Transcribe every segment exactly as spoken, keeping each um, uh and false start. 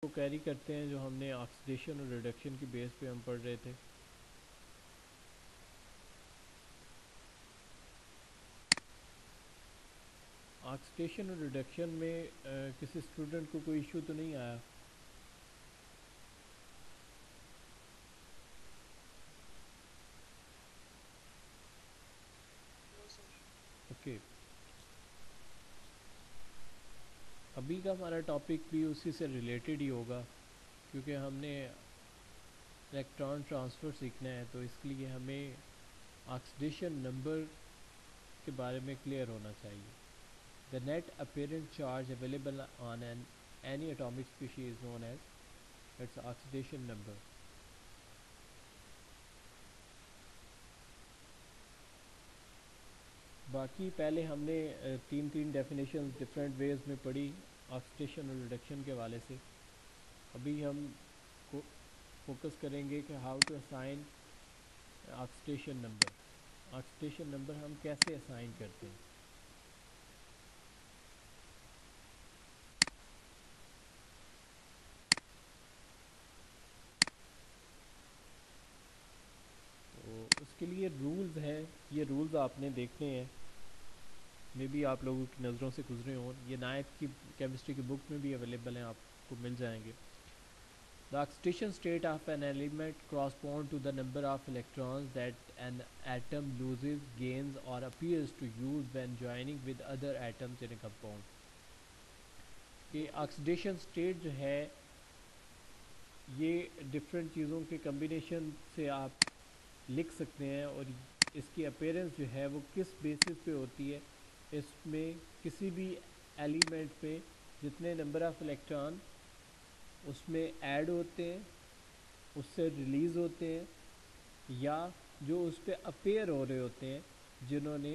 کو کیری کرتے ہیں جو ہم نے آکسیڈیشن اور ریڈکشن کی بیس پہ ہم پڑھ رہے تھے. آکسیڈیشن اور ریڈکشن میں کسی اسٹوڈنٹ کو کوئی ایشو تو نہیں آیا؟ اوکے, ابھی کا ہمارا ٹاپک بھی اسی سے ریلیٹڈ ہی ہوگا کیونکہ ہم نے الیکٹران ٹرانسفر سیکھنا ہے, تو اس لیے ہمیں آکسیڈیشن نمبر کے بارے میں کلیئر ہونا چاہیے. The net apparent charge available on an any atomic species is known as its oxidation number. باقی پہلے ہم نے تین تین ڈیفینیشن ڈفرینٹ ویز میں پڑھی آکسیڈیشن اور ریڈکشن کے حوالے سے. ابھی ہم کو فوکس کریں گے کہ how to assign oxidation number. Oxidation number ہم کیسے اسائن کرتے ہیں؟ تو اس کے لیے رولز ہیں, یہ رولز آپ نے دیکھنے ہیں, میں بھی آپ لوگوں کی نظروں سے گزرے ہوں. یہ نائنتھ کی کیمسٹری کی بک میں بھی اویلیبل ہیں, آپ کو مل جائیں گے. The oxidation state of an element corresponds to the number of electrons that an atom loses, gains or appears to use when joining with other atoms in a compound. کہ آکسیڈیشن اسٹیٹ جو ہے یہ different چیزوں کے combination سے آپ لکھ سکتے ہیں, اور اس کی اپیرنس جو ہے وہ کس بیسس پہ ہوتی ہے. اس میں کسی بھی ایلیمنٹ پہ جتنے نمبر آف الیکٹران اس میں ایڈ ہوتے ہیں, اس سے ریلیز ہوتے ہیں, یا جو اس پہ اپیئر ہو رہے ہوتے ہیں, جنہوں نے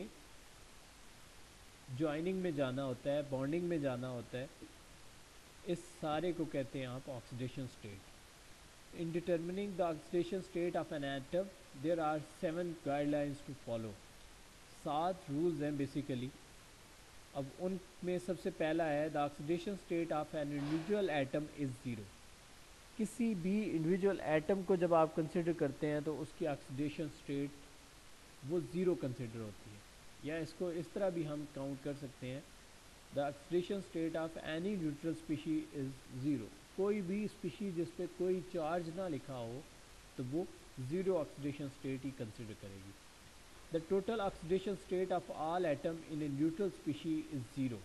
جوائننگ میں جانا ہوتا ہے, بانڈنگ میں جانا ہوتا ہے, اس سارے کو کہتے ہیں آپ oxidation state. In determining the oxidation state of an atom there are seven guidelines to follow. سات رولز ہیں بیسیکلی. اب ان میں سب سے پہلا ہے the oxidation state of an individual atom is zero. کسی بھی انڈیویجول ایٹم کو جب آپ کنسیڈر کرتے ہیں تو اس کی آکسیڈیشن اسٹیٹ وہ زیرو کنسیڈر ہوتی ہے, یا اس کو اس طرح بھی ہم کاؤنٹ کر سکتے ہیں the oxidation state of any neutral species is zero. کوئی بھی اسپیشی جس پہ کوئی چارج نہ لکھا ہو تو وہ زیرو آکسیڈیشن اسٹیٹ ہی کنسیڈر کرے گی. The total oxidation state of all atom in a neutral species is zero,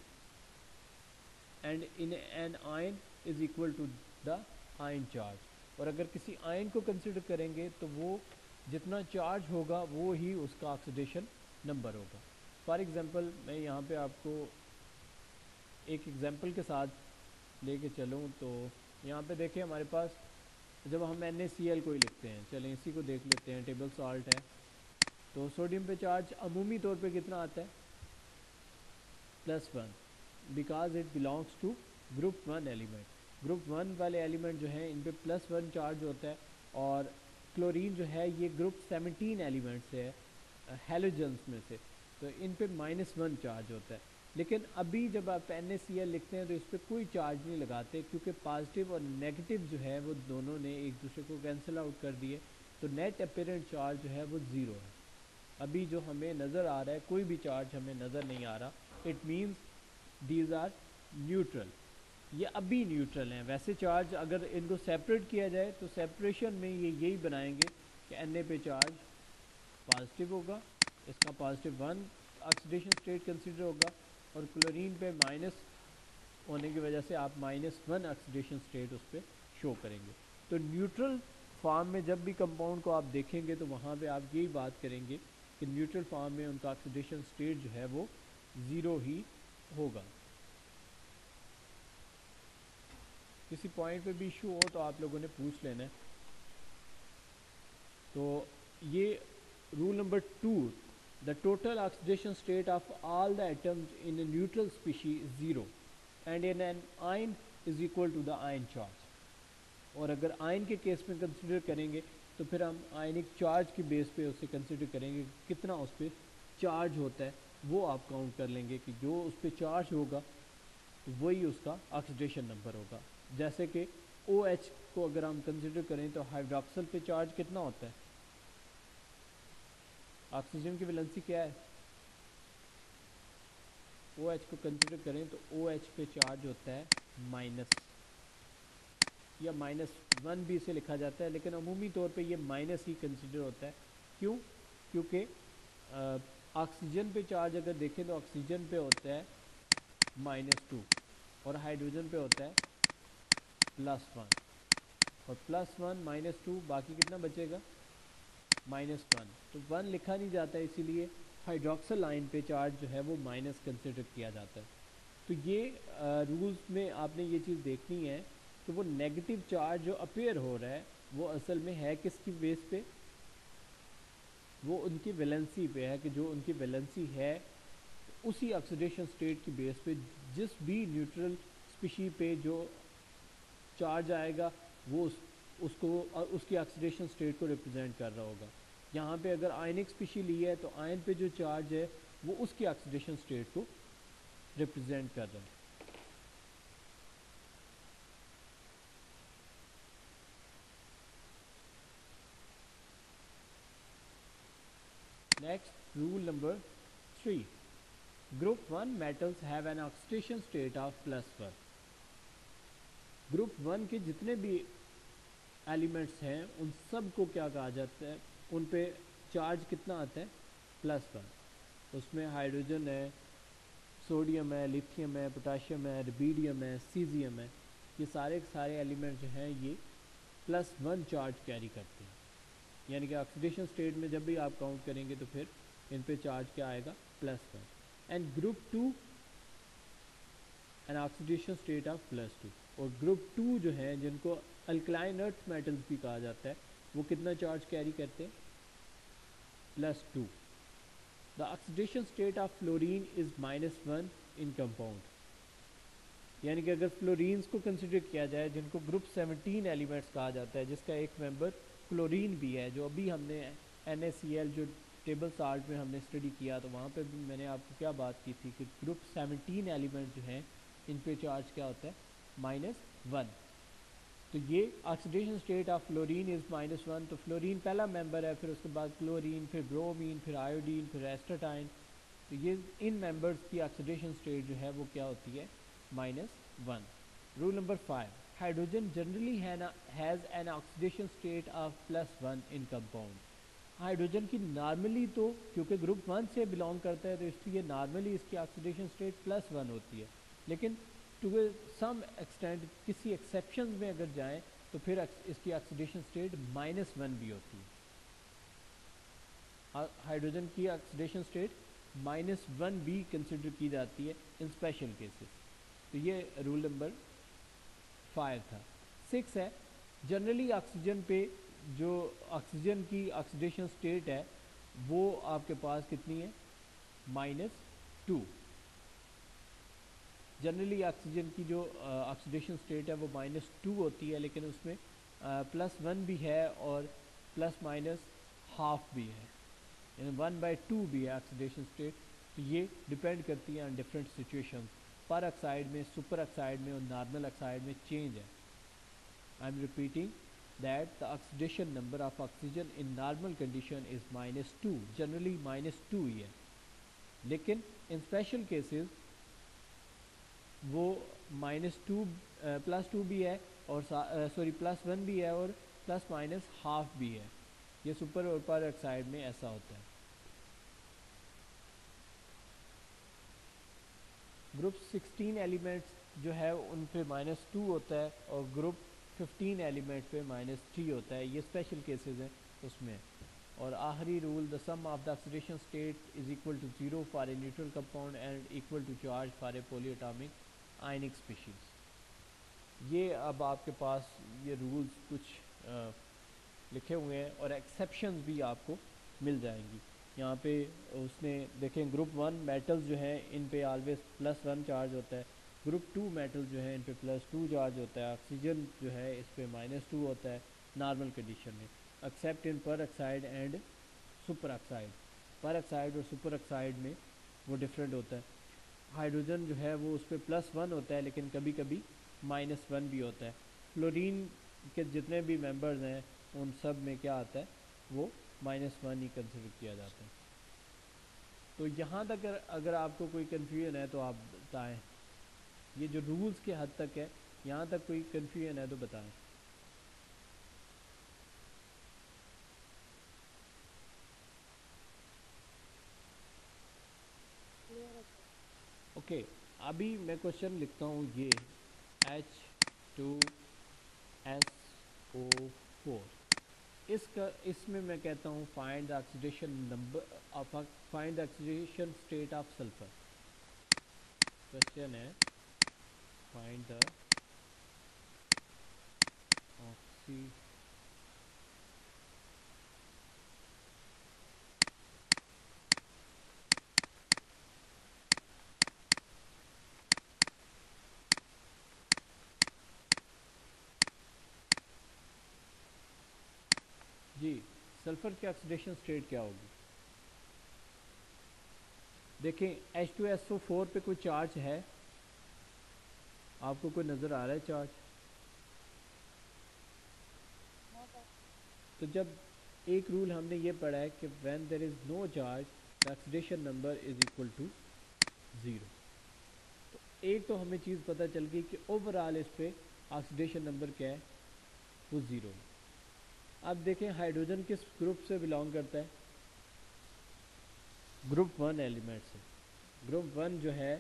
and in an ion is equal to the ion charge. اور اگر کسی آئن کو کنسیڈر کریں گے تو وہ جتنا چارج ہوگا وہ ہی اس کا آکسیڈیشن نمبر ہوگا. فار ایگزامپل میں یہاں پہ آپ کو ایک ایگزامپل کے ساتھ لے کے چلوں تو یہاں پہ دیکھیں ہمارے پاس جب ہم این اے سی ایل کو ہی لکھتے ہیں, چلیں اسی کو دیکھ لیتے ہیں, ٹیبل سالٹ ہے, تو سوڈیم پہ چارج عمومی طور پہ کتنا آتا ہے؟ Plus one, because it belongs to group one element. Group one والے ایلیمنٹ جو ہیں ان پہ پلس ون چارج ہوتا ہے, اور کلورین جو ہے یہ گروپ سیونٹین ایلیمنٹ سے ہے ہیلوجنس میں سے, تو ان پہ مائنس ون چارج ہوتا ہے. لیکن ابھی جب آپ این اے سی ایل لکھتے ہیں تو اس پہ کوئی چارج نہیں لگاتے, کیونکہ پازیٹیو اور نیگیٹو جو ہے وہ دونوں نے ایک دوسرے کو کینسل آؤٹ کر دیے, تو نیٹ اپیرنٹ چارج جو ہے وہ زیرو ہے. ابھی جو ہمیں نظر آ رہا ہے کوئی بھی چارج ہمیں نظر نہیں آ رہا. It means these are neutral. یہ ابھی نیوٹرل ہیں. ویسے چارج اگر ان کو سیپریٹ کیا جائے تو سیپریشن میں یہ یہی بنائیں گے کہ این اے پہ چارج پازیٹیو ہوگا, اس کا positive one oxidation state consider ہوگا, اور کلورین پہ مائنس ہونے کی وجہ سے آپ مائنس ون آکسیڈیشن اسٹیٹ اس پہ شو کریں گے. تو نیوٹرل فارم میں جب بھی کمپاؤنڈ کو آپ دیکھیں گے تو وہاں پہ آپ یہی بات کریں گے کہ نیوٹرل فارم میں ان کا آکسیڈیشن اسٹیٹ جو ہے وہ زیرو ہی ہوگا. کسی پوائنٹ پہ بھی ایشو ہو تو آپ لوگوں نے پوچھ لینا ہے. تو یہ rule number two, the total oxidation state of all the atoms in a neutral species is zero, and in an ion is equal to the ion charge. اور اگر آئن کے کیس میں کنسیڈر کریں گے تو پھر ہم آئنک چارج کی بیس پہ اسے کنسیڈر کریں گے, کتنا اس پہ چارج ہوتا ہے وہ آپ کاؤنٹ کر لیں گے کہ جو اس پہ چارج ہوگا وہی اس کا آکسیڈیشن نمبر ہوگا. جیسے کہ او ایچ کو اگر ہم کنسیڈر کریں تو ہائیڈروکسل پہ چارج کتنا ہوتا ہے؟ آکسیجن کی ویلنسی کیا ہے؟ او ایچ کو کنسیڈر کریں تو او ایچ پہ چارج ہوتا ہے مائنس یا مائنس ون بھی اسے لکھا جاتا ہے، لیکن عمومی طور پہ یہ مائنس ہی کنسیڈر ہوتا ہے. کیوں؟ کیونکہ آکسیجن پہ چارج اگر دیکھیں تو آکسیجن پہ ہوتا ہے مائنس ٹو اور ہائیڈروجن پہ ہوتا ہے پلس ون، اور پلس ون مائنس ٹو باقی کتنا بچے گا؟ Minus one. تو ون لکھا نہیں جاتا ہے، اسی لیے ہائیڈروکسل لائن پہ چارج جو ہے وہ مائنس کنسیڈر کیا جاتا ہے. تو یہ رولز میں آپ نے یہ چیز دیکھنی ہے کہ وہ نیگیٹو چارج جو اپیئر ہو رہا ہے وہ اصل میں ہے کس کی بیس پہ؟ وہ ان کی ویلنسی پہ ہے، کہ جو ان کی ویلنسی ہے اسی آکسیڈیشن سٹیٹ کی بیس پہ جس بھی نیوٹرل اسپیشی پہ جو چارج آئے گا وہ اس اس کو اس کی آکسیڈیشن سٹیٹ کو ریپرزینٹ کر رہا ہوگا. یہاں پہ اگر آئنک اسپیشی لی ہے تو آئن پہ جو چارج ہے وہ اس کی آکسیڈیشن سٹیٹ کو ریپرزینٹ کر رہا ہے. Next rule number three, group one metals have an oxidation state of plus one. Group one کے جتنے بھی ایلیمنٹس ہیں ان سب کو کیا کہا جاتا ہے؟ ان پہ چارج کتنا آتا ہے؟ Plus one. اس میں ہائیڈروجن ہے، سوڈیم ہے، لیتھیم ہے، پوٹاشیم ہے، ربیڈیم ہے، سیزیم ہے. یہ سارے سارے ایلیمنٹ جو ہیں یہ پلس ون چارج کیری کرتے ہیں. یعنی کہ آکسیڈیشن سٹیٹ میں جب بھی آپ کاؤنٹ کریں گے تو پھر ان پہ چارج کیا آئے گا؟ Plus one. And group two an oxidation state of plus two. اور گروپ ٹو جو ہیں جن کو الکلائن ارتھ میٹلز بھی کہا جاتا ہے وہ کتنا چارج کیری کرتے ہیں؟ Plus two. The oxidation state of fluorine is minus one in compound. یعنی کہ اگر فلورینز کو کنسیڈر کیا جائے جن کو گروپ سیونٹین ایلیمنٹس کہا جاتا ہے جس کا ایک ممبر فلورین بھی ہے، جو ابھی ہم نے این اے سی ایل جو ٹیبل سالٹ میں ہم نے اسٹڈی کیا تو وہاں پہ بھی میں نے آپ کو کیا بات کی تھی کہ گروپ سیونٹین ایلیمنٹ جو ہیں ان پہ چارج کیا ہوتا ہے؟ Minus one. تو یہ oxidation state of fluorine is minus one. تو فلورین پہلا ممبر ہے، پھر اس کے بعد کلورین، پھر برومین، پھر آیوڈین، پھر ایسٹاٹائن. تو یہ ان ممبرس کی آکسیڈیشن سٹیٹ جو ہے وہ کیا ہوتی ہے؟ Minus one. Rule number five, hydrogen generally has an oxidation state of plus one in compound. Hydrogen کی نارملی تو کیونکہ گروپ ون سے بلانگ کرتا ہے تو اس لیے نارملی اس کی آکسیڈیشن سٹیٹ پلس ون ہوتی ہے، لیکن ٹو سم ایکسٹینٹ کسی ایکسیپشنز میں اگر جائیں تو پھر اس کی آکسیڈیشن سٹیٹ مائنس ون بھی ہوتی ہے. ہائیڈروجن کی آکسیڈیشن سٹیٹ مائنس ون بھی کنسیڈر کی جاتی ہے ان اسپیشل کیسز. تو یہ رول نمبر فائیو تھا. سکس ہے، جنرلی آکسیجن پہ جو آکسیجن کی آکسیڈیشن سٹیٹ ہے وہ آپ کے پاس کتنی ہے؟ Minus to. جنرلی آکسیجن کی جو آکسیڈیشن سٹیٹ ہے وہ مائنس ٹو ہوتی ہے، لیکن اس میں پلس ون بھی ہے اور پلس مائنس ہاف بھی ہے، یعنی ون بائی ٹو بھی ہے آکسیڈیشن سٹیٹ. تو یہ ڈپینڈ کرتی ہے on different situation. Peroxide میں، سپر آکسائڈ میں اور نارمل آکسائڈ میں چینج ہے. I am repeating that the oxidation number of oxygen in normal condition is minus two, generally minus two ہی ہے، لیکن in special cases وہ minus two plus two بھی ہے اور سوری پلس ون بھی ہے اور پلس مائنس ہاف بھی ہے. یہ سپر اور پر آکسائڈ میں ایسا ہوتا ہے. گروپ سکسٹین ایلیمنٹس جو ہے ان پہ مائنس ٹو ہوتا ہے اور گروپ ففٹین ایلیمنٹ پہ مائنس تھری ہوتا ہے. یہ اسپیشل کیسز ہیں اس میں. اور آخری rule, the sum of the oxidation state is equal to zero for a neutral compound and equal to charge for a polyatomic ionic species. یہ اب آپ کے پاس یہ رولز کچھ لکھے ہوئے ہیں اور ایکسیپشنز بھی آپ کو مل جائیں گی. یہاں پہ اس نے دیکھیں گروپ ون میٹلز جو ہیں ان پہ آلویز پلس ون چارج ہوتا ہے. گروپ ٹو میٹل جو ہیں ان پہ پلس ٹو چارج ہوتا ہے. آکسیجن جو ہے اس پہ مائنس ٹو ہوتا ہے نارمل کنڈیشن میں، except in peroxide and superoxide. Peroxide اور سپر آکسائڈ میں وہ ڈفرینٹ ہوتا ہے. ہائیڈروجن جو ہے وہ اس پہ پلس ون ہوتا ہے لیکن کبھی کبھی مائنس ون بھی ہوتا ہے. فلورین کے جتنے بھی ممبرز ہیں ان سب میں کیا آتا ہے, وہ مائنس ون ہی کنسیڈر کیا جاتا ہے. تو یہاں تک اگر آپ کو کوئی کنفیوژن ہے تو آپ بتائیں, یہ جو رولز کے حد تک ہے یہاں تک کوئی کنفیوژن ہے تو بتائیں. اوکے okay, ابھی میں کوشچن لکھتا ہوں, یہ H two S O four, اس کا اس میں میں کہتا ہوں find the oxidation number, find the oxidation state of sulphur. Question ہے find the oxygen sulphur کی آکسیڈیشن اسٹیٹ کیا ہوگی؟ دیکھیں H two S O four پہ کوئی چارج ہے, آپ کو کوئی نظر آ رہا ہے چارج؟ تو جب ایک رول ہم نے یہ پڑھا ہے کہ when there is no charge the oxidation number is equal to zero. تو ایک تو ہمیں چیز پتہ چل گئی کہ اوور آل اس پہ آکسیڈیشن نمبر کیا ہے, وہ زیرو ہے. اب دیکھیں ہائیڈروجن کس گروپ سے بلانگ کرتا ہے؟ گروپ ون ایلیمنٹ سے. گروپ ون جو ہے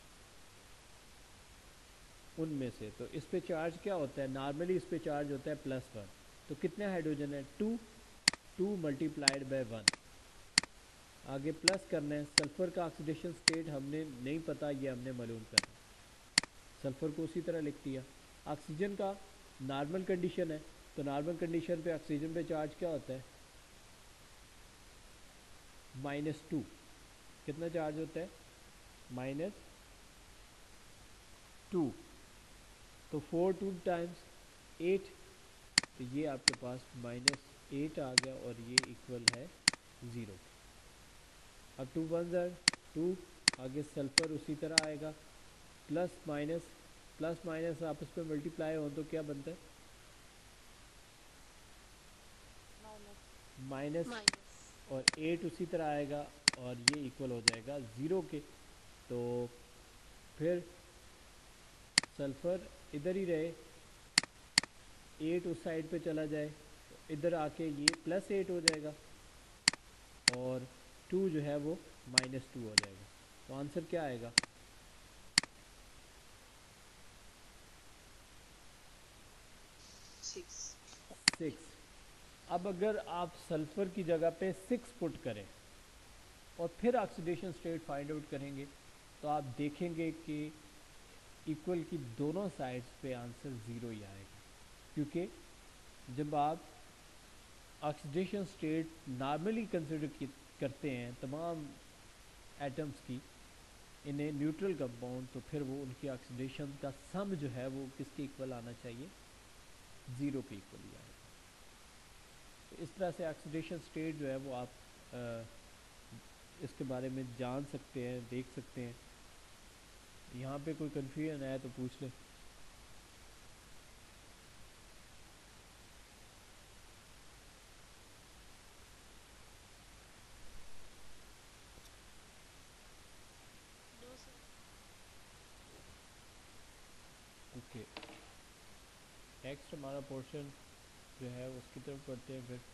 ان میں سے, تو اس پہ چارج کیا ہوتا ہے؟ نارملی اس پہ چارج ہوتا ہے پلس ون. تو کتنے ہائیڈروجن ہے؟ Two. Two multiplied by one. آگے پلس کرنا ہے. سلفر کا آکسیڈیشن اسٹیٹ ہم نے نہیں پتا, یہ ہم نے معلوم کرنا. سلفر کو اسی طرح لکھ دیا. آکسیجن کا نارمل کنڈیشن ہے, تو نارمل کنڈیشن پہ آکسیجن پہ چارج کیا ہوتا ہے؟ Minus two. کتنا چارج ہوتا ہے؟ Minus two. تو فور ٹو ٹائمس ایٹ, تو یہ آپ کے پاس مائنس ایٹ آ گیا, اور یہ ایکول ہے زیرو. اب ٹو ون زر ٹو, آگے سلفر اسی طرح آئے گا, پلس مائنس پلس مائنس آپس پہ ملٹیپلائی ہوں تو کیا بنتا ہے؟ مائنس, اور ایٹ اسی طرح آئے گا, اور یہ ایکول ہو جائے گا زیرو کے. تو پھر سلفر ادھر ہی رہے, ایٹ اس سائڈ پہ چلا جائے, تو ادھر آ کے یہ پلس ایٹ ہو جائے گا, اور ٹو جو ہے وہ مائنس ٹو ہو جائے گا. تو آنسر کیا آئے گا؟ سکس. اب اگر آپ سلفر کی جگہ پہ سکس پٹ کریں اور پھر آکسیڈیشن اسٹیٹ فائنڈ آؤٹ کریں گے, تو آپ دیکھیں گے کہ ایکول کی دونوں سائڈس پہ آنسر زیرو ہی آئے گا. کیونکہ جب آپ آکسیڈیشن اسٹیٹ نارملی کنسیڈر کرتے ہیں تمام ایٹمز کی انہیں نیوٹرل کمپاؤنڈ, تو پھر وہ ان کی آکسیڈیشن کا سم جو ہے وہ کس کے ایکول آنا چاہیے؟ زیرو کے ایکول ہی آئے گا. تو اس طرح سے آکسیڈیشن اسٹیٹ جو ہے وہ آپ اس کے بارے میں جان سکتے ہیں, دیکھ سکتے ہیں. یہاں پہ کوئی کنفیوژن ہے تو پوچھ لیں. اوکے, نیکسٹ ہمارا پورشن جو ہے اس کی طرف پڑھتے ہیں. پھر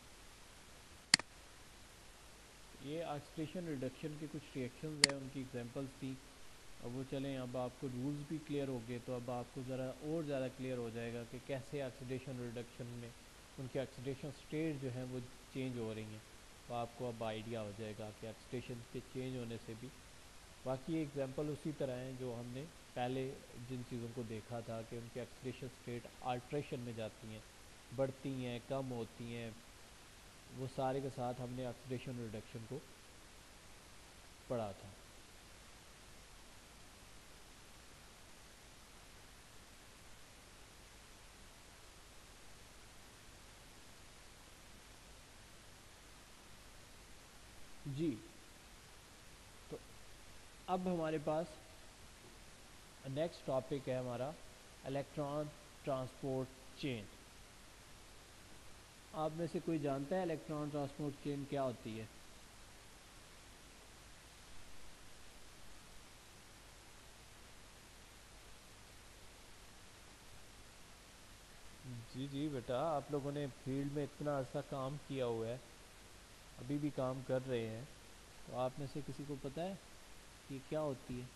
یہ آکسیڈیشن ریڈکشن کے کچھ ریئیکشنز ہیں, ان کی ایگزامپلس تھیں. اب وہ چلیں, اب آپ کو رولز بھی کلیئر ہو گئے, تو اب آپ کو ذرا اور زیادہ کلیئر ہو جائے گا کہ کیسے آکسیڈیشن ریڈکشن میں ان کی آکسیڈیشن اسٹیٹ جو ہیں وہ چینج ہو رہی ہیں. تو آپ کو اب آئیڈیا ہو جائے گا کہ آکسیڈیشن کے چینج ہونے سے بھی. باقی ایگزامپل اسی طرح ہیں جو ہم نے پہلے جن چیزوں کو دیکھا تھا کہ ان کی آکسیڈیشن اسٹیٹ آلٹریشن میں جاتی ہیں, بڑھتی ہیں, کم ہوتی ہیں, وہ سارے کے ساتھ ہم نے آکسیڈیشن ریڈکشن کو پڑھا تھا. جی, تو اب ہمارے پاس نیکسٹ ٹاپک ہے ہمارا الیکٹران ٹرانسپورٹ चेन। आप में से कोई जानता है इलेक्ट्रॉन ट्रांसपोर्ट चेन क्या होती है? जी जी बेटा, आप लोगों ने फील्ड में इतना अर्सा काम किया हुआ है, अभी भी काम कर रहे हैं, तो आप में से किसी को पता है कि क्या होती है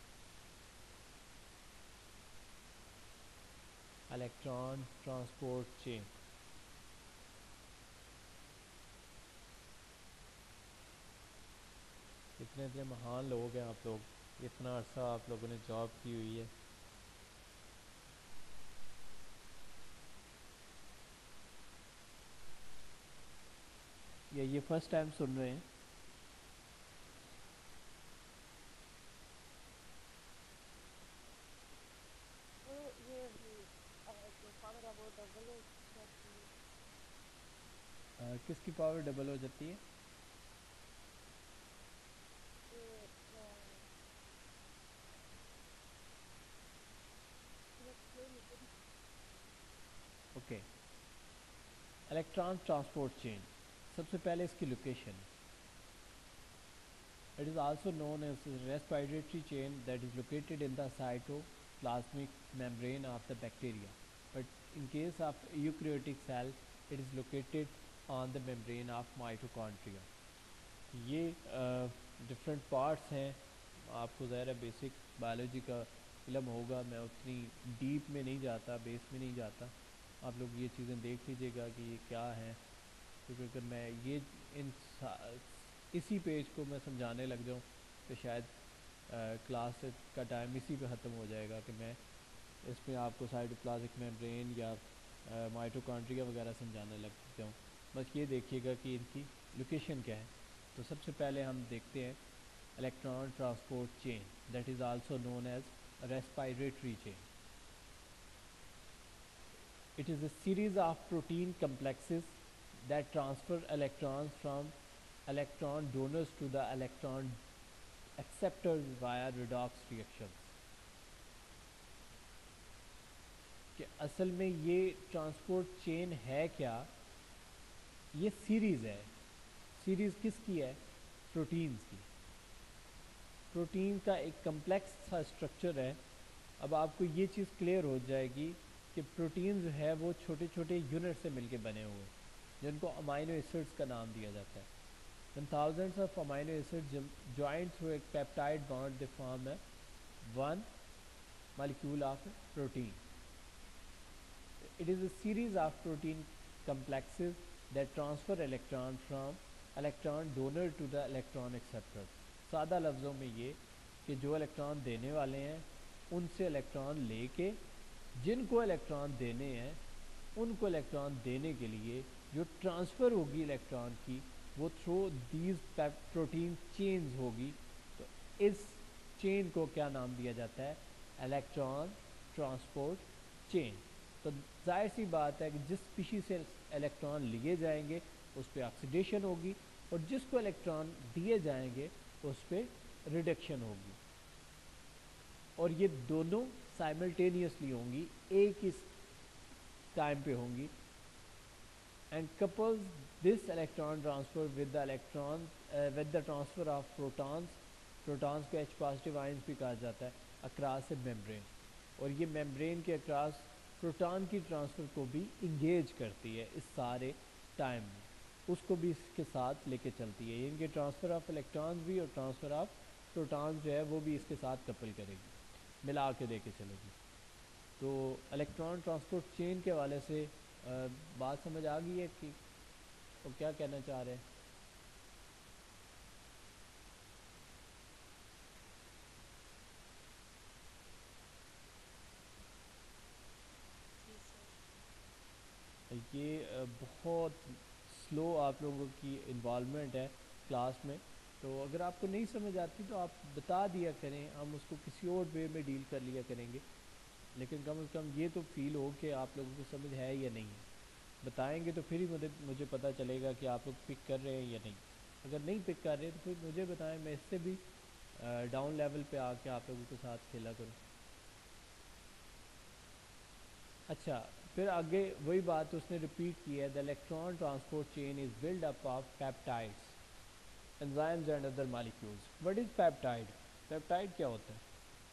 इलेक्ट्रॉन ट्रांसपोर्ट चेन? इतने इतने महान लोग हैं आप लोग, इतना अर्सा आप लोगों ने जॉब की हुई है। या ये फर्स्ट टाइम सुन रहे हैं? अ, किसकी पावर डबल हो जाती है? ओके, इलेक्ट्रॉन ट्रांसपोर्ट चेन, सबसे पहले इसकी location. It is also known as respiratory chain that is located in the cytoplasmic membrane of the bacteria, but in case of eukaryotic cell it is located on the membrane of mitochondria. ये different uh, parts हैं, आपको ज़ाहिर है basic biology का इल्म होगा, मैं उतनी डीप में नहीं जाता, बेस में नहीं जाता। आप लोग ये चीज़ें देख लीजिएगा कि ये क्या है, क्योंकि अगर मैं ये इन इसी पेज को मैं समझाने लग जाऊँ तो शायद क्लास का टाइम इसी पे ख़त्म हो जाएगा कि मैं इसमें आपको साइटोप्लाज्मिक मेम्ब्रेन या माइटोकॉन्ड्रिया वगैरह समझाने लग जाऊँ। बस ये देखिएगा कि इनकी लोकेशन क्या है। तो सबसे पहले हम देखते हैं electron transport chain that is also known as respiratory chain. It is a series of protein complexes that transfer electrons from electron donors to the electron acceptors via redox reactions. کہ اصل میں یہ ٹرانسپورٹ چین ہے کیا؟ یہ series ہے. Series کس کی ہے؟ پروٹینز کی. پروٹین کا ایک کمپلیکس سا اسٹرکچر ہے. اب آپ کو یہ چیز کلیئر ہو جائے گی کہ پروٹین جو ہے وہ چھوٹے چھوٹے یونٹ سے مل کے بنے ہوئے جن کو امائنو ایسڈز کا نام دیا جاتا ہے. When thousands of amino acids join through a peptide bond, they form a one molecule of protein. It is a series of protein complexes that transfer electron from electron donor to the electron acceptor. سادہ لفظوں میں یہ کہ جو electron دینے والے ہیں ان سے الیکٹران لے کے جن کو الیکٹران دینے ہیں ان کو الیکٹران دینے کے لیے جو ٹرانسفر ہوگی الیکٹران کی وہ تھرو دیز پروٹین چینز ہوگی. تو اس چین کو کیا نام دیا جاتا ہے؟ Electron transport chain. تو ظاہر سی بات ہے کہ جس اسپیشی سے الیکٹران لیے جائیں گے اس پہ آکسیڈیشن ہوگی اور جس کو الیکٹران دیے جائیں گے اس پہ ریڈکشن ہوگی. اور یہ دونوں سائملٹینیسلی ہوں گی، ایک ہی ٹائم پہ ہوں گی. and couples this electron transfer with the electron uh, with the transfer of protons. protons کو H positive ions بھی کہا جاتا ہے across a membrane. اور یہ membrane کے across پروٹون کی ٹرانسفر کو بھی انگیج کرتی ہے اس سارے ٹائم میں، اس کو بھی اس کے ساتھ لے کے چلتی ہے. ان کے ٹرانسفر آف الیکٹرانز بھی اور ٹرانسفر آف پروٹونز جو ہے وہ بھی اس کے ساتھ کپل کرے گی، ملا کے لے کے چلے گی. تو الیکٹران ٹرانسپورٹ چین کے حوالے سے بات سمجھ آ گئی ہے کہ وہ کیا کہنا چاہ رہے ہیں؟ یہ بہت سلو آپ لوگوں کی انوالومنٹ ہے کلاس میں، تو اگر آپ کو نہیں سمجھ آتی تو آپ بتا دیا کریں، ہم اس کو کسی اور وے میں ڈیل کر لیا کریں گے. لیکن کم از کم یہ تو فیل ہو کہ آپ لوگوں کو سمجھ ہے یا نہیں ہے. بتائیں گے تو پھر ہی مجھے مجھے پتہ چلے گا کہ آپ لوگ پک کر رہے ہیں یا نہیں. اگر نہیں پک کر رہے تو پھر مجھے بتائیں، میں اس سے بھی ڈاؤن لیول پہ آ کے آپ لوگوں کے ساتھ کھیلا کروں. اچھا پھر آگے وہی بات اس نے ریپیٹ کی ہے, the electron transport chain is build up of peptides, enzymes and other molecules. What is peptide? Peptide کیا ہوتا ہے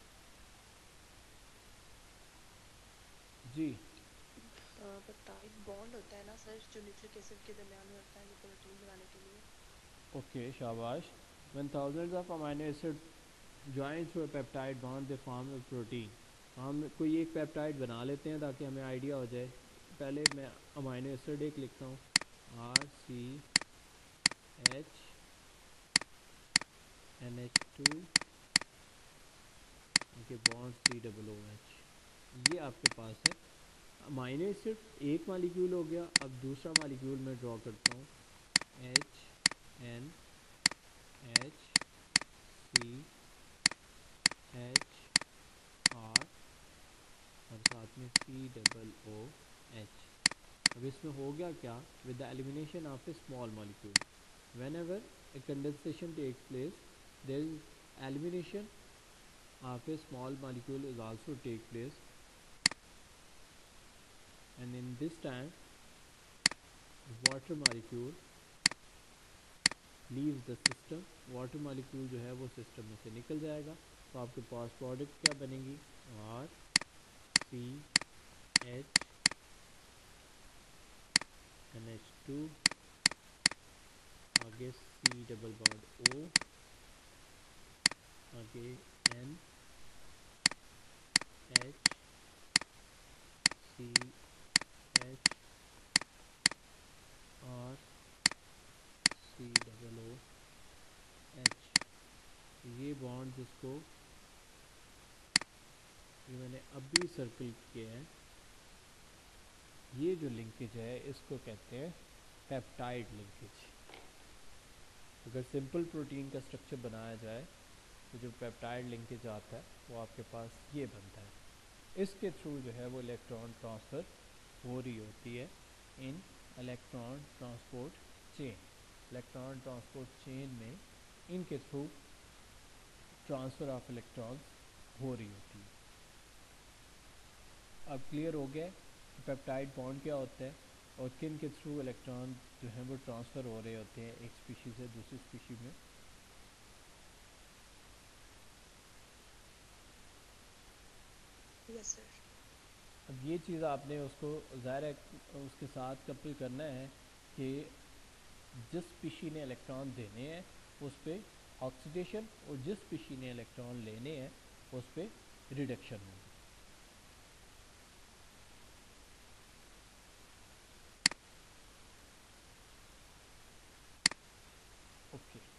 جی؟ پیپٹائڈ بانڈ ہوتا ہے نا سر, جو نیوکلک ایسڈ کے درمیان میں ہوتا ہے وہ پروٹین بنانے کے لیے. اوکے شاباش. when thousands of amino acid join through a peptide bond they form a protein. ہم کوئی ایک پیپٹائڈ بنا لیتے ہیں تاکہ ہمیں آئیڈیا ہو جائے. پہلے میں امائنو ایسڈ ایک لکھتا ہوں, R C H N H two کے bond C double O H, یہ آپ کے پاس ہے امائنو ایسڈ. ایک مالیکیول ہو گیا. اب دوسرا مالیکیول میں ڈرا کرتا ہوں, H N H C H R اور ساتھ میں سی ڈبل او ایچ. اب اس میں ہو گیا کیا, with the elimination of a small molecule, whenever a condensation takes place there is elimination of a small molecule is also take place, and in this time water molecule leaves the system. water molecule جو ہے وہ system میں سے نکل جائے گا, تو آپ کے پاس پروڈکٹ کیا بنے گی, R C H N H two آگے سی ڈبل بانڈ او آگے N H C H R C double O H. یہ بانڈ جس کو یہ میں نے ابھی سرکل کیا ہے, یہ جو لنکیج ہے اس کو کہتے ہیں پیپٹائڈ لنکیج. اگر سمپل پروٹین کا اسٹرکچر بنایا جائے تو جو پیپٹائڈ لنکیج آتا ہے وہ آپ کے پاس یہ بنتا ہے. اس کے تھرو جو ہے وہ الیکٹران ٹرانسفر ہو رہی ہوتی ہے in electron transport chain. Electron transport chain میں ان کے تھرو ٹرانسفر آف الیکٹرانس ہو رہی ہوتی ہے. اب کلیئر ہو گیا کہ پیپٹائڈ بانڈ کیا ہوتا ہے اور کن کے تھرو الیکٹران جو ہیں وہ ٹرانسفر ہو رہے ہوتے ہیں ایک اسپیشی سے دوسری اسپیشی میں. یس سر. اب یہ چیز آپ نے اس کو ظاہر ہے اس کے ساتھ کپل کرنا ہے کہ جس اسپیشی نے الیکٹران دینے ہیں اس پہ آکسیڈیشن اور جس اسپیشی نے الیکٹران لینے ہیں اس پہ ریڈکشن ہوگی. Okay okay.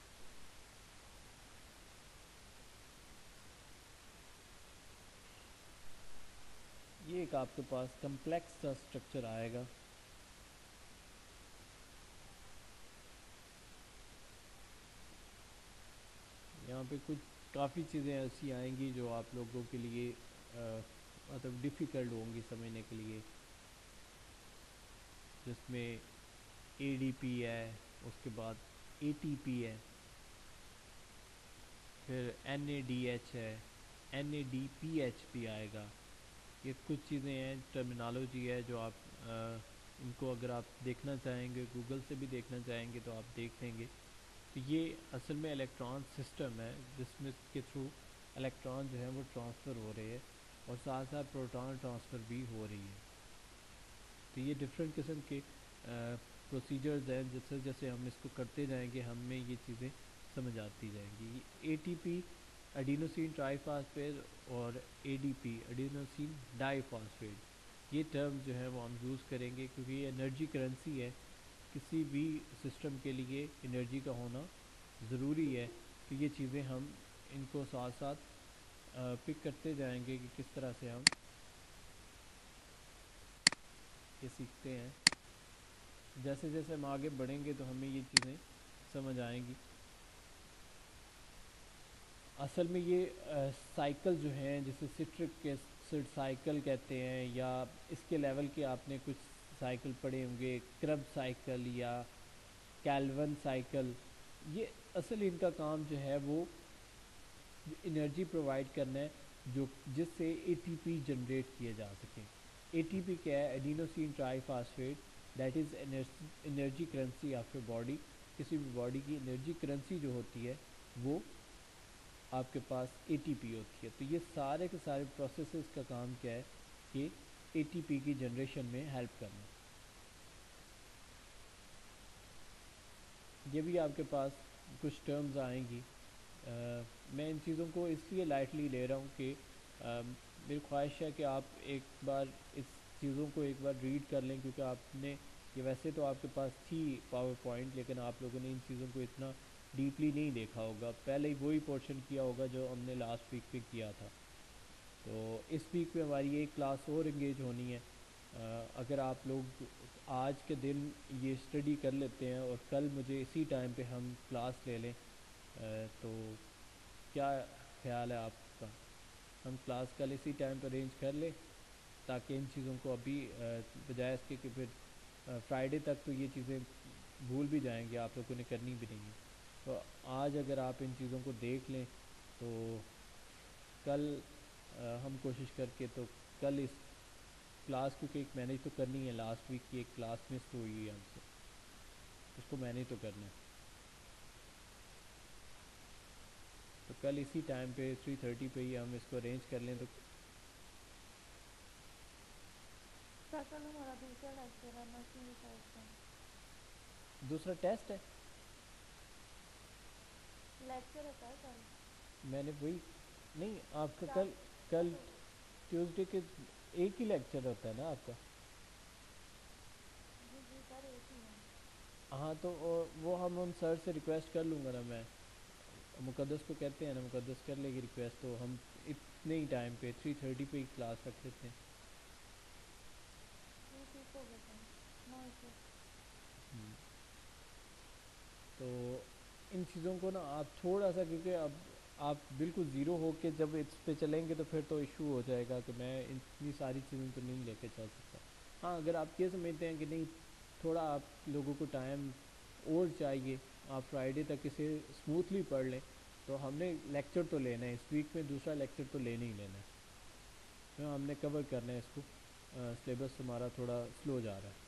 یہ ایک آپ کے پاس کمپلیکس سا اسٹرکچر آئے گا. یہاں پہ کچھ کافی چیزیں ایسی آئیں گی جو آپ لوگوں کے لیے مطلب ڈیفیکلٹ ہوں گی سمجھنے کے لیے, جس میں اے ڈی پی ہے, اس کے بعد اے ٹی پی ہے, پھر این اے ڈی ایچ ہے, N A D P H بھی آئے گا. یہ کچھ چیزیں ہیں, ٹرمینالوجی ہے جو آپ ان کو اگر آپ دیکھنا چاہیں گے گوگل سے بھی دیکھنا چاہیں گے تو آپ دیکھ لیں گے. تو یہ اصل میں الیکٹران سسٹم ہے جس میں کے تھرو الیکٹران جو ہے وہ ٹرانسفر ہو رہے ہیں اور ساتھ ساتھ پروٹون ٹرانسفر بھی ہو رہی ہے. تو یہ ڈفرینٹ قسم کے پروسیجرز ہیں, جیسے جیسے ہم اس کو کرتے جائیں گے ہمیں یہ چیزیں سمجھ آتی جائیں گی. A T P adenosine triphosphate اور A D P adenosine diphosphate, یہ ٹرم جو ہے وہ ہم یوز کریں گے کیونکہ یہ انرجی کرنسی ہے. کسی بھی سسٹم کے لیے انرجی کا ہونا ضروری ہے. تو یہ چیزیں ہم ان کو ساتھ ساتھ پک کرتے جائیں گے کہ کس طرح سے ہم یہ سیکھتے ہیں. جیسے جیسے ہم آگے بڑھیں گے تو ہمیں یہ چیزیں سمجھ آئیں گی. اصل میں یہ سائیکل جو ہیں جسے سٹرک ایسڈ سائیکل کہتے ہیں, یا اس کے لیول کے آپ نے کچھ سائیکل پڑھے ہوں گے, کرب سائیکل یا کیلون سائیکل. یہ اصل ان کا کام جو ہے وہ انرجی پرووائڈ کرنا ہے جو جس سے اے ٹی پی جنریٹ کیے جا سکیں. اے ٹی پی کیا ہے؟ Adenosine triphosphate, that is energy currency of your body. کسی بھی باڈی کی انرجی کرنسی جو ہوتی ہے وہ آپ کے پاس اے ٹی پی ہوتی ہے. تو یہ سارے کے سارے پروسیسز کا کام کیا ہے کہ اے ٹی پی کی جنریشن میں ہیلپ کرنا. یہ بھی آپ کے پاس کچھ ٹرمز آئیں گی. آ, میں ان چیزوں کو اس لیے لائٹلی لے رہا ہوں کہ آ, میری خواہش ہے کہ آپ ایک بار اس چیزوں کو ایک بار ریڈ کر لیں، کیونکہ آپ نے یہ ویسے تو آپ کے پاس تھی پاور پوائنٹ، لیکن آپ لوگوں نے ان چیزوں کو اتنا ڈیپلی نہیں دیکھا ہوگا. پہلے ہی وہی پورشن کیا ہوگا جو ہم نے لاسٹ ویک پہ کیا تھا. تو اس ویک پہ ہماری ایک کلاس اور انگیج ہونی ہے. اگر آپ لوگ آج کے دن یہ اسٹڈی کر لیتے ہیں اور کل مجھے اسی ٹائم پہ ہم کلاس لے لیں تو کیا خیال ہے آپ کا؟ ہم کلاس کل اسی ٹائم پہ ارینج کر لیں تاکہ ان چیزوں کو ابھی بجائے اس کے کہ پھر فرائیڈے تک تو یہ چیزیں بھول بھی جائیں گے، آپ لوگوں نے کرنی بھی نہیں ہے. تو آج اگر آپ ان چیزوں کو دیکھ لیں تو کل ہم کوشش کر کے تو کل اس کلاس، کیونکہ ایک مینیج تو کرنی ہے، لاسٹ ویک کی ایک کلاس مس تو ہوئی ہے ہم سے، اس کو مینیج تو کرنا ہے. تو کل اسی ٹائم پہ تھری تھرٹی پہ ہی ہم اس کو ارینج کر لیں. تو سر کل ہمارا دوسرا لیکچر ہے نرسنگ ریسرچ کا. دوسرا ٹیسٹ ہے؟ لیکچر ہوتا ہے کل. میں نے وہی نہیں، آپ کا چار کل کل ٹیوزڈے کے ایک ہی لیکچر ہوتا ہے نا آپ کا؟ جی جی سر ایک ہی ہے. ہاں تو وہ ہم ان سر سے ریکویسٹ کر لوں گا نا، میں مقدس کو کہتے ہیں نا، مقدس کر لے گی ریکویسٹ، تو ہم اتنے ہی ٹائم پہ تھری تھرٹی پہ ہی کلاس رکھ لیتے ہیں. جی ٹھیک ہوگا سر، نو ایشو. تو ان چیزوں کو نا آپ تھوڑا سا، کیونکہ اب آپ بالکل زیرو ہو کے جب اس پہ چلیں گے تو پھر تو ایشو ہو جائے گا کہ میں اتنی ساری چیزیں تو نہیں لے کے چل سکتا. ہاں اگر آپ یہ سمجھتے ہیں کہ نہیں تھوڑا آپ لوگوں کو ٹائم اور چاہیے، آپ فرائیڈے تک اسے اسموتھلی پڑھ لیں، تو ہم نے لیکچر تو لینا ہے اس ویک میں، دوسرا لیکچر تو لینا ہی لینا ہے. ہم نے کور کرنا ہے اس کو، سلیبس ہمارا تھوڑا سلو جا رہا ہے.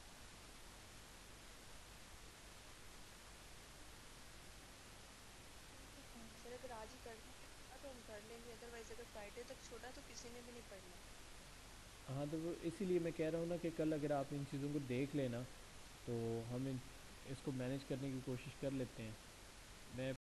سر اگر آج ہی کرنا ہے تو ہم کر لیں گے، ادروائز اگر فرائیڈے تک چھوڑا تو کسی نے بھی نہیں پڑھنا. ہاں تو وہ اسی لیے میں کہہ رہا ہوں نا کہ کل اگر آپ ان چیزوں کو دیکھ لینا تو ہم ان اس کو مینیج کرنے کی کوشش کر لیتے ہیں. میں